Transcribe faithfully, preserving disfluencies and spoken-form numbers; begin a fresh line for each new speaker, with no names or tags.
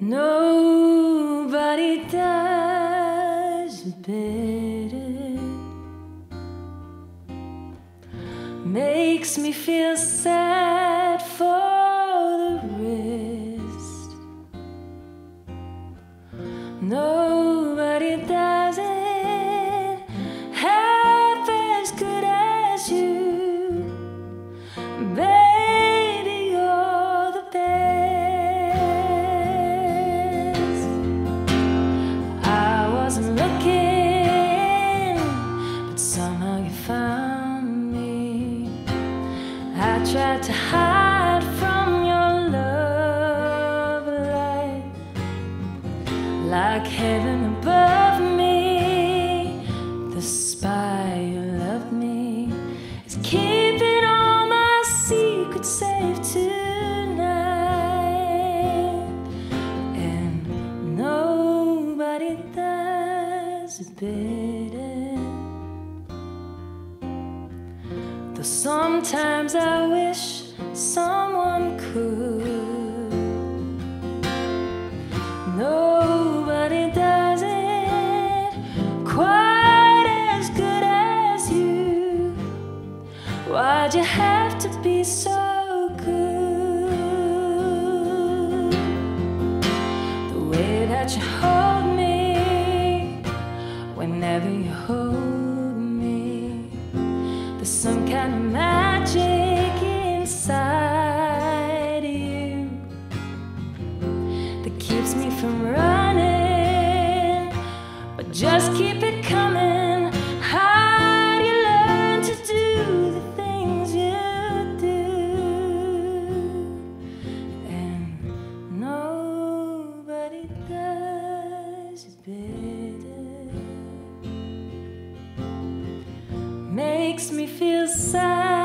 Nobody does it better. Makes me feel sad for the rest. Nobody does it half as good as you. Baby, you're the best. I wasn't looking, but somehow you found me. I tried to hide from your love light, like heaven above me. The spy who loved me is keeping all my secrets safe tonight, and nobody does it better. Though sometimes I wish someone could. Nobody does it quite as good as you. Why'd you have to be so good? The way that you hold me, whenever you hold me, there's some kind of magic inside you that keeps me from running, but just keep it coming. How do you learn to do the things you do? And nobody does it better. Makes me feel sad